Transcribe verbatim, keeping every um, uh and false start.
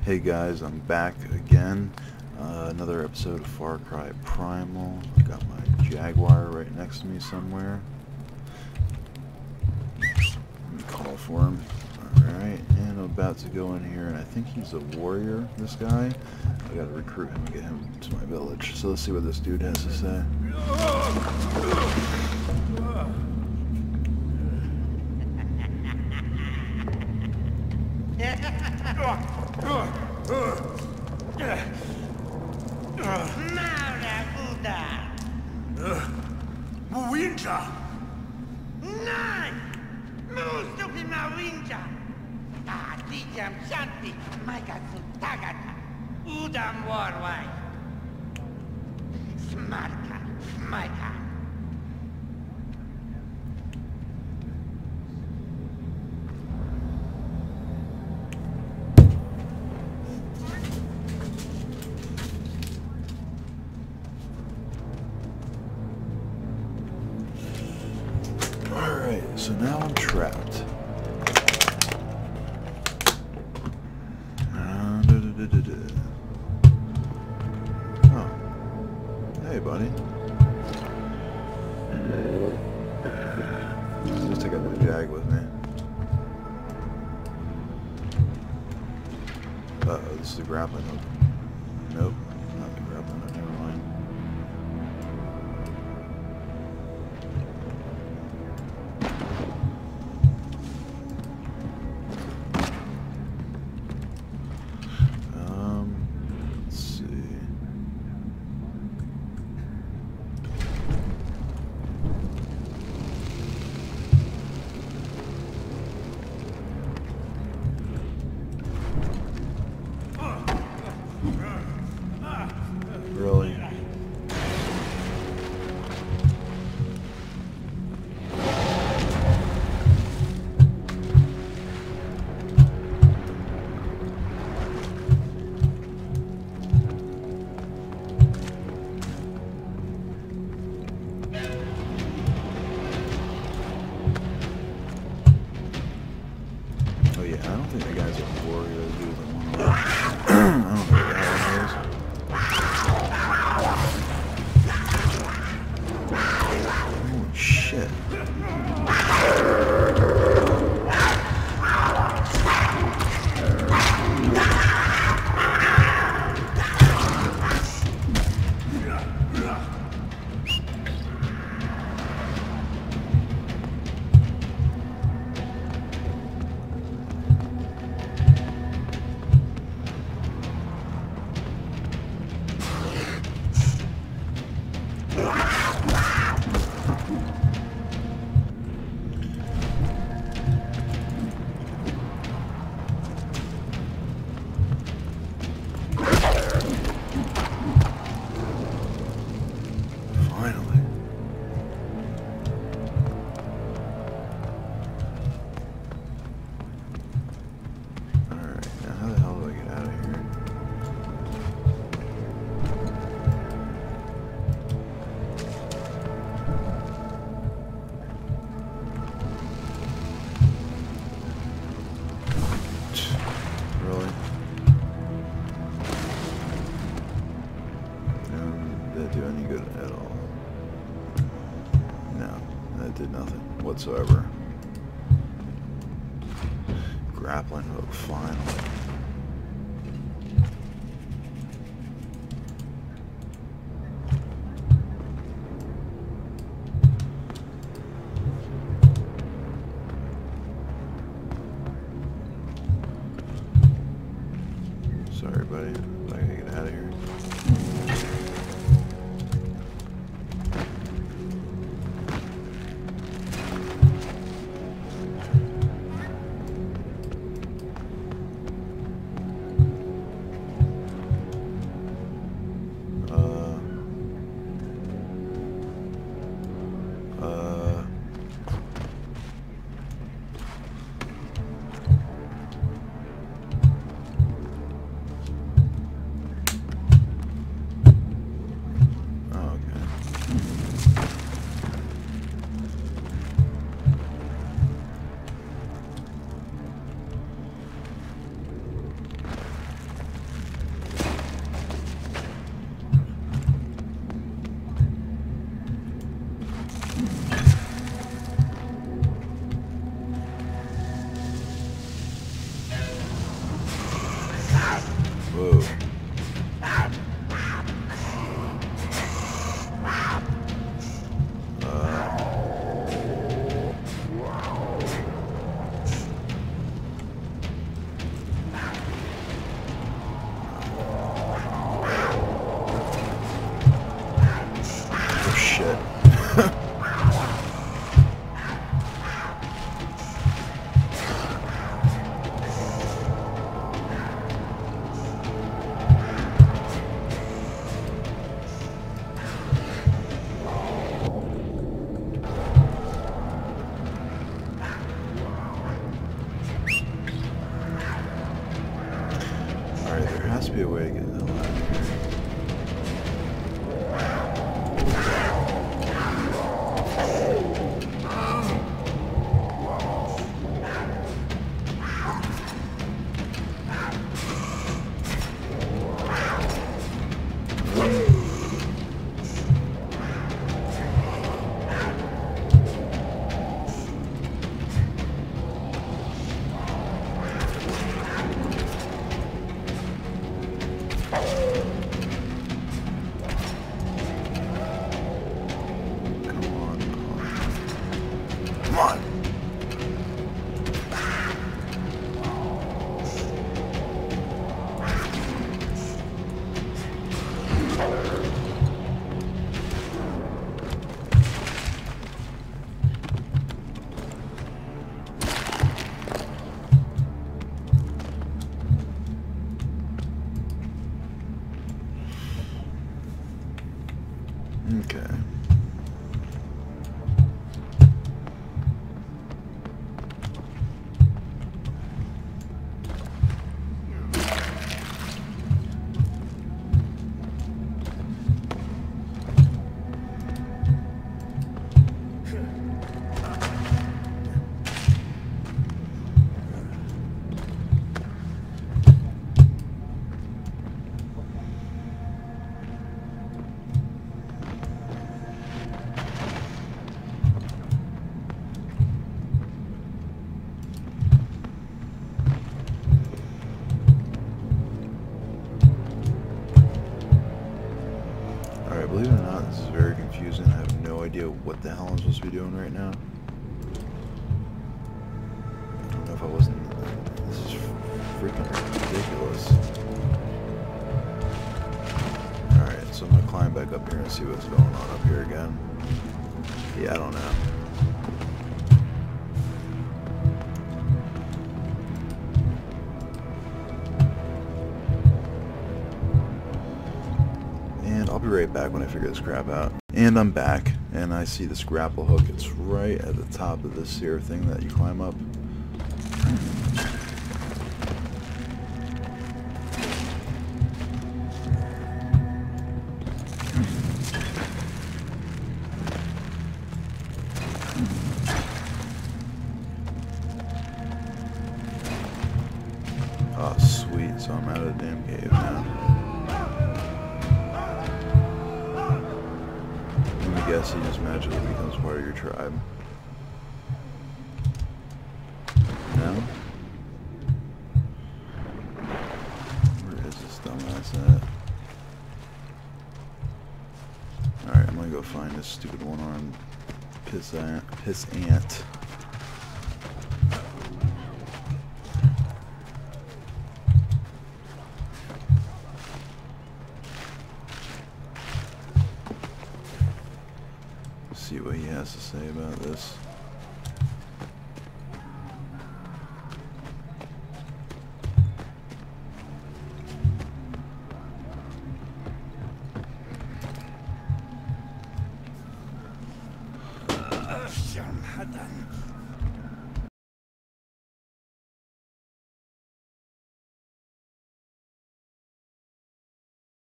Hey guys, I'm back again. Uh, another episode of Far Cry Primal. I got my Jaguar right next to me somewhere. Let me call for him. Alright, and I'm about to go in here, and I think he's a warrior, this guy. I gotta recruit him and get him to my village. So let's see what this dude has to say. Mawinja! Nein! Musto pi Mawinja! Ah, Dijam Shanti, Maikatsu Tagata, Udam Warwai. Smarka, Smaika. Alright, so now I'm trapped. Uh, da, da, da, da, da. Oh. Hey, buddy. Let's take out the Jag with me. Uh oh, this is the grappling hook. Nope, not the grappling hook, never mind. Really? Oh yeah, I don't think the guy's a warrior. Dude, the one I don't know what the hell it is. Holy shit. Finally. Alright, now how the hell do I get out of here? Really? Um, did that do any good at all? No, that did nothing whatsoever. Grappling hook, finally. Sorry, buddy. I gotta get out of here. Whoa. Alright, there has to be a way to get the hell out of here. Come on. Okay. Alright, believe it or not, this is very confusing. I have no idea what the hell I'm supposed to be doing right now. I don't know if I wasn't... This is freaking ridiculous. Alright, so I'm gonna climb back up here and see what's going on up here again. Yeah, I don't know. I'll be right back when I figure this crap out. And I'm back, and I see this grapple hook. It's right at the top of this here thing that you climb up. Oh, sweet. So I'm out of the damn cave now. I guess he just magically becomes part of your tribe. No? Where is this dumbass at? Alright, I'm gonna go find this stupid one-armed piss ant. Piss ant. See what he has to say about this.